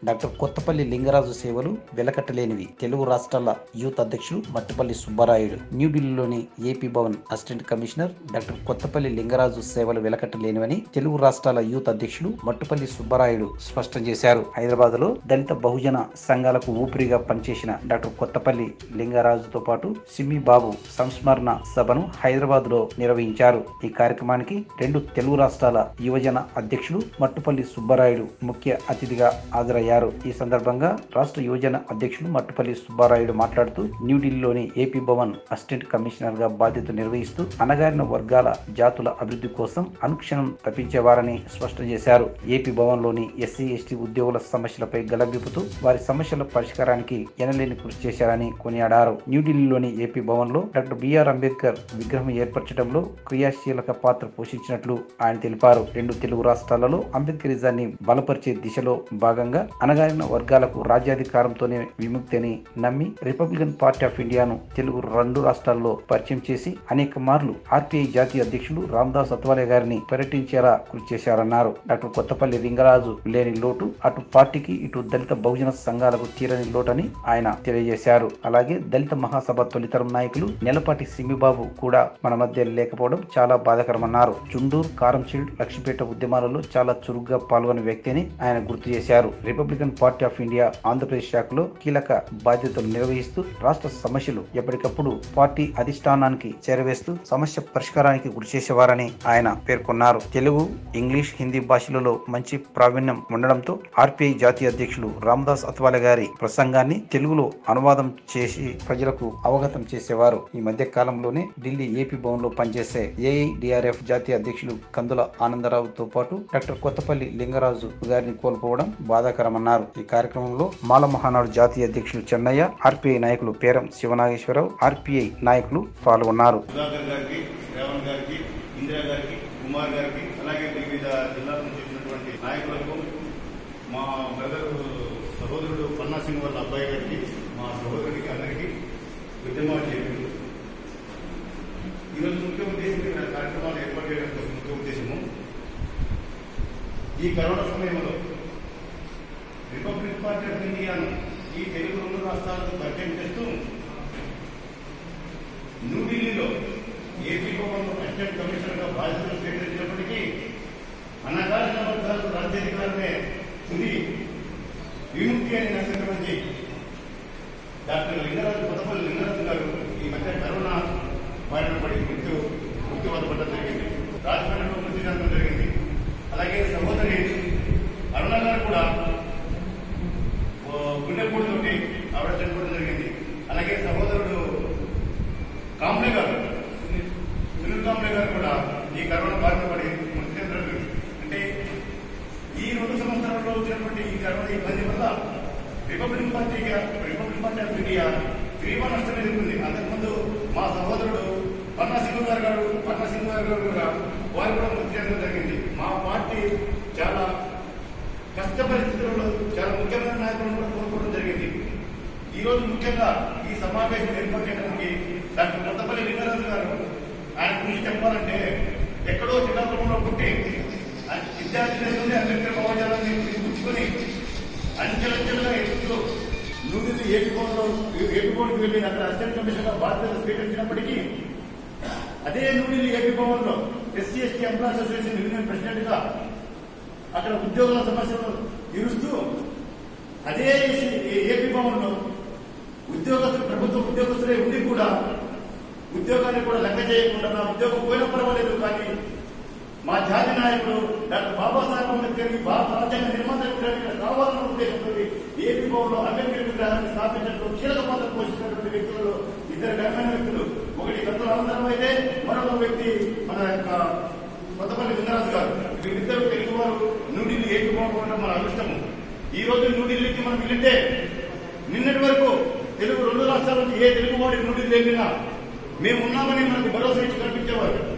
Doctor Kothapalli Lingaraju సేవలు వెలకట్టలేనివి. తెలుగు రాష్ట్రాల youth అధ్యక్షులు మట్టుపల్లి సుబ్బరాయుడు. న్యూఢిల్లీలోని AP Bhavan assistant commissioner doctor Kothapalli Lingaraju సేవలు వెలకట్టలేనివని తెలుగు రాష్ట్రాల యూత్ అధ్యక్షులు మట్టుపల్లి సుబ్బరాయుడు స్పష్టం చేశారు. హైదరాబాద్ లో దళిత బహుజన సంఘాలకు ఊపిరిగా పనిచేసిన డాక్టర్ కొత్తపల్లి లింగరాజుతో పాటు సిమ్మి బాబు సంస్మరణ సభను హైదరాబాద్ లో నిర్వహించారు. ఈ కార్యక్రమానికి 2 తెలుగు రాష్ట్రాల యువజన అధ్యక్షులు మట్టుపల్లి సుబ్బరాయుడు ముఖ్య అతిథిగా హాజరయ్యారు. ఈ సందర్భంగా రాష్ట్ర యువజన అధ్యక్షులు మట్టుపల్లి సుబ్బారాయుడు మాట్లాడుతూ న్యూఢిల్లీలోని ఏపీ భవన్ అసిస్టెంట్ కమిషనర్ గా బాధ్యత నిర్వహిస్తూ అణగారిన వర్గాల జాతుల అభివృద్ధి కోసం అనుక్షణం తప్పించేవారని స్పష్టం చేశారు. ఏపీ భవన్ లోని ఎస్సీ ఎస్టీ ఉద్యోగుల సమస్యలపై గలబిపుతూ వారి సమస్యల పరిష్కారానికి ఎనలేని కృషి చేశారని కొనియాడారు. న్యూఢిల్లీలోని ఏపీ భవన్ లో డాక్టర్ బిఆర్ అంబేద్కర్ విగ్రహం ఏర్పరచడంలో క్రియాశీలక పాత్ర పోషించినట్లు ఆయన తెలిపారు. 2 తెలుగు రాష్ట్రాలలో అంబేద్కరిజాన్ని బలపరిచే దిశలో భాగంగా అణగారిన వర్గాలకు రాజ్యాధికారంతోనే విముక్తి అని నమ్మి రిపబ్లికన్ పార్టీ ఆఫ్ ఇండియాను తెలుగు 2 రాష్ట్రాల్లో పరిచయం చేసి అనేక మార్లు ఆర్పీఐ జాతీయ అధ్యక్షులు రామదాస్ అత్వాలే గారిని పర్యటించేలా కృషి చేశారన్నారు. డాక్టర్ కొత్తపల్లి లింగరాజు లేని లోటు అటు పార్టీకి ఇటు దళిత బహుజన సంఘాలకు తీరని లోటని ఆయన తెలియజేశారు. అలాగే దళిత మహాసభ తొలితరం నాయకులు నెలపాటి సిమ్మిబాబు కూడా మన మధ్య లేకపోవడం చాలా బాధాకరమన్నారు. చుండూరు, కారంషీల్డ్, లక్ష్మీపేట ఉద్యమాలలో చాలా చురుగ్గా పాల్గొన్న వ్యక్తి అని ఆయన గుర్తు చేశారు. Republican party of India Andhra Pradesh శాఖలో కీలక బాధ్యతలు నిర్వహిస్తూ రాష్ట్ర సమస్యలు ఎప్పటికప్పుడు పార్టీ అధిష్టానానికి చేరవేస్తూ సమస్య పరిష్కారానికి కృషి చేసేవారని ఆయన పేర్కొన్నారు. తెలుగు, ఇంగ్లీష్, హిందీ భాషలలో మంచి ప్రావీణ్యం ఉండడంతో ఆర్పీఐ జాతీయ అధ్యక్షులు రామదాస్ అత్వాలే గారి ప్రసంగాన్ని తెలుగులో అనువాదం చేసి ప్రజలకు అవగతం చేసేవారు. ఈ మధ్య కాలంలోనే ఢిల్లీ ఏపీ భవన్ లో పనిచేసే ఏఐడిఆర్ఎఫ్ జాతీయ అధ్యక్షులు కందుల ఆనందరావుతో పాటు డాక్టర్ కొత్తపల్లి లింగరాజు గారిని కోల్పోవడం బాధాకరమన్నారు. ఈ కార్యక్రమంలో మాల మహానాడు జాతీయ అధ్యక్షులు చెన్నయ్య, ఆర్పీఐ నాయకులు పేరం శివనాగేశ్వరరావు, ఆర్పీఐ నాయకులు పాల్గొన్నారు. మా బ్రదర్ సహోదరుడు పన్నా సింగ్ వాళ్ళ అబ్బాయి గారికి, మా సహోదరుడికి అందరికీ ఉద్యమాలు చేయండి. ఈరోజు ముఖ్య ఉద్దేశం కార్యక్రమాలు ఏర్పాటు చేయడం కోసం ముఖ్య ఉద్దేశము ఈ కరోనా సమయంలో రిపబ్లిక్ పార్టీ ఆఫ్ ఇండియాను ఈ తెలుగు 2 రాష్ట్రాలకు పరిచయం చేస్తూ న్యూఢిల్లీలో ఏపీ భవన్ అసిస్టెంట్ కమిషనర్ గా బాధ్యతలు స్వీకరించినప్పటికీ అన్నగారిన వర్గాలకు రాజ్యాధికారమే తుది విముక్తి అని నమ్మినటువంటి డాక్టర్ కొత్తపల్లి లింగరాజు గారు ఈ మధ్య కరోనా బారిన పడి మృత్యువాత పడడం జరిగింది. రాజమండ్రిలో మృతి చెందడం జరిగింది. అలాగే సహోదరి అరుణ గారు కూడా గుండెపోటుతోటి ఆవిడ చనిపోవడం జరిగింది. అలాగే సహోదరుడు కాంబ్లే గారు, సునీల్ కాంబ్లే గారు కూడా ఈ కరోనా బారిన పడి మృతి చెందడం జరిగింది. అంటే ఈ 2 సంవత్సరాల్లో వచ్చినటువంటి ఈ కరోనా ఇబ్బంది వల్ల రిపబ్లిక్ పార్టీ ఆఫ్ ఇండియా తీవ్ర నష్టం ఎదుర్కొంది. అంతకుముందు మా సహోదరుడు పన్నా సింగ్ గారు కూడా వారు కూడా మృతి చెందడం జరిగింది. మా పార్టీ చాలా కష్ట పరిస్థితుల్లో చాలా ముఖ్యమైన నాయకులను కూడా కోరుకోవడం జరిగింది. ఈ రోజు ముఖ్యంగా ఈ సమావేశం ఏర్పాటు చేయడానికి డాక్టర్ కొత్తపల్లి లింగరాజు గారు ఆయన గురించి చెప్పాలంటే ఎక్కడో శ్రీకాకుళంలో పుట్టి విద్యార్థి నుండి అంబేద్కర్ భావజాలాన్ని తీసుకొచ్చుకొని అంచెలంచెలుగా ఎదుగుతూ న్యూఢిల్లీ ఏపీ భవన్కి వెళ్లి అక్కడ అసిస్టెంట్ కమిషనర్ బాధ్యతలు స్వీకరించినప్పటికీ అదే న్యూఢిల్లీ ఏపీ భవన్ లో SC ST employees association union president గా అక్కడ ఉద్యోగుల సమస్యలు తీరుస్తూ అదే ఏపీ భవన్ లో ప్రభుత్వ ఉద్యోగస్తులే ఉండి కూడా ఉద్యోగాన్ని కూడా లెక్క చేయకుండా నా ఉద్యోగం పోయినా పర్వాలేదు కానీ మా జాతి నాయకుడు డాక్టర్ బాబాసాహెబ్ అంబేద్కర్ భారత రాజ్యాంగ నిర్మాత కావాలన్న ఉద్దేశంతో ఏపీ భవన్ లో అంబేద్కర్ విగ్రహాన్ని స్థాపించడంలో కీలక పాత్ర పోషించినటువంటి వ్యక్తులలో 2 ఘనమైన వ్యక్తులు. ఒకటి కందుల ఆనందరావు అయితే మరొక వ్యక్తి మన యొక్క కొత్తపల్లి లింగరాజు గారు. వీరిద్దరు తెలుగు వారు న్యూఢిల్లీ ఏపీ భవన్ ఉండడం మన అదృష్టము. ఈ రోజు న్యూఢిల్లీకి మనం వెళ్తే నిన్నటి వరకు తెలుగు 2 రాష్ట్రాల నుంచి ఏ తెలుగు వాడి న్యూఢిల్లీ వెళ్ళినా మేమున్నామని మనకు భరోసా ఇచ్చి కనిపించేవారు.